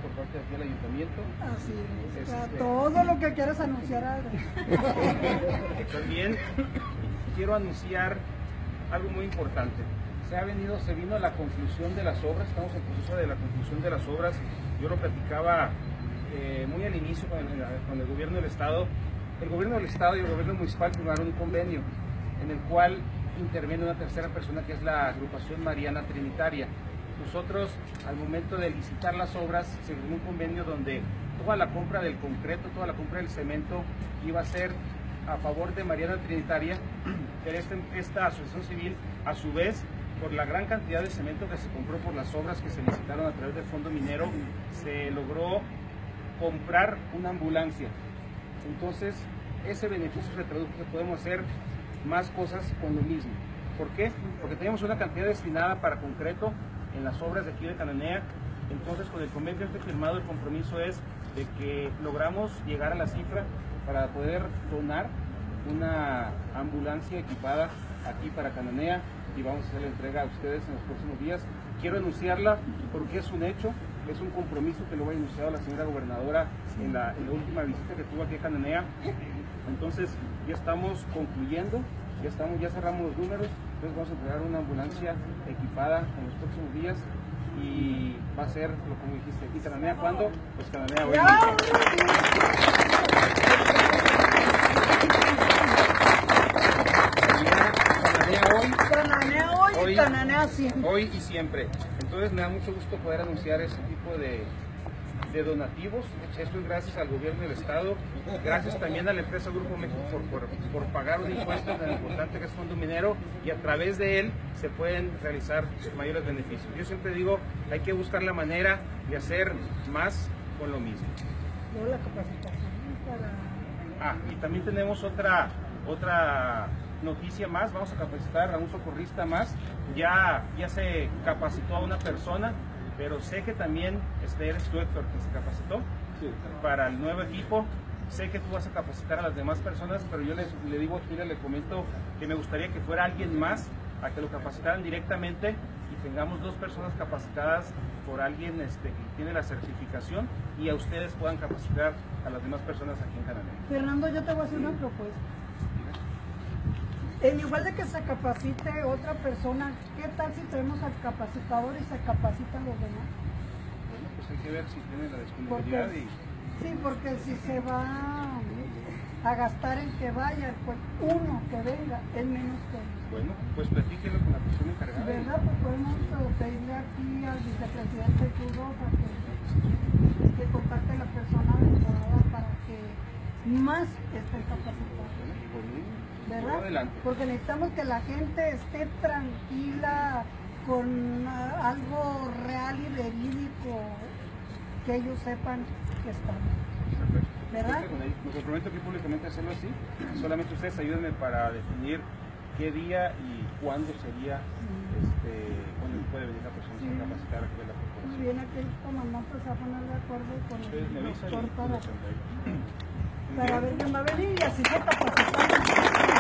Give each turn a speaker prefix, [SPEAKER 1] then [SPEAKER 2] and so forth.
[SPEAKER 1] por parte de aquí del ayuntamiento.
[SPEAKER 2] Así es, todo lo que quieras anunciar, Adri.
[SPEAKER 1] También quiero anunciar algo muy importante. Se vino la conclusión de las obras, estamos en proceso de la conclusión de las obras. Yo lo platicaba muy al inicio con el gobierno del estado. El gobierno del estado y el gobierno municipal firmaron un convenio en el cual interviene una tercera persona, que es la agrupación Mariana Trinitaria. Nosotros, al momento de licitar las obras, se firmó un convenio donde toda la compra del concreto, toda la compra del cemento iba a ser a favor de Mariana Trinitaria, pero esta asociación civil, a su vez, por la gran cantidad de cemento que se compró por las obras que se licitaron a través del Fondo Minero, se logró comprar una ambulancia. Entonces, ese beneficio se tradujo que podemos hacer más cosas con lo mismo. ¿Por qué? Porque teníamos una cantidad destinada para concreto en las obras de aquí de Cananea. Entonces, con el convenio firmado, el compromiso es de que logramos llegar a la cifra para poder donar una ambulancia equipada aquí para Cananea, y vamos a hacer la entrega a ustedes en los próximos días. Quiero anunciarla porque es un hecho, es un compromiso que lo ha anunciado la señora gobernadora en la última visita que tuvo aquí a Cananea. Entonces ya estamos concluyendo, ya cerramos los números, entonces vamos a entregar una ambulancia equipada en los próximos días, y va a ser, como dijiste, ¿y Cananea cuándo? Pues Cananea hoy.
[SPEAKER 2] Cananea siempre.
[SPEAKER 1] Hoy y siempre. Entonces me da mucho gusto poder anunciar ese tipo de donativos. Esto es gracias al gobierno del estado, gracias también a la empresa Grupo México por pagar un impuesto tan importante que es Fondo Minero, y a través de él se pueden realizar mayores beneficios. Yo siempre digo que hay que buscar la manera de hacer más con lo mismo.
[SPEAKER 2] Luego la capacitación para...
[SPEAKER 1] y también tenemos otra noticia más. Vamos a capacitar a un socorrista más. Ya se capacitó a una persona, pero sé que también eres tú, Héctor, que se capacitó para el nuevo equipo. Sé que tú vas a capacitar a las demás personas, pero yo le digo aquí, le comento que me gustaría que fuera alguien más a que lo capacitaran directamente, y tengamos 2 personas capacitadas por alguien que tiene la certificación, y a ustedes puedan capacitar a las demás personas aquí en Cananea.
[SPEAKER 2] Fernando, yo te voy a hacer una propuesta. En igual de que se capacite otra persona, ¿qué tal si traemos al capacitador y se capacitan los demás?
[SPEAKER 1] Bueno, pues hay que ver si tienen la disponibilidad.
[SPEAKER 2] Sí, porque si se va a gastar en que vaya, pues uno que venga es menos que...
[SPEAKER 1] Bueno, pues platíquenlo con la persona encargada.
[SPEAKER 2] ¿Verdad? Pues podemos pedirle aquí al vicepresidente Cruz que contacte a la persona adecuada para que más estén capacitados. ¿Verdad?
[SPEAKER 1] Adelante.
[SPEAKER 2] Porque necesitamos que la gente esté tranquila con algo real y verídico, que ellos sepan que están. ¿Verdad?
[SPEAKER 1] Me comprometo aquí públicamente a hacerlo así. Solamente ustedes ayúdenme para definir qué día y cuándo sería cuando puede venir la persona a capacitar aquí de la corporación.
[SPEAKER 2] Muy bien, aquí el comandante se va a poner de acuerdo con el doctor para ver quién va a venir, y así se capacitamos.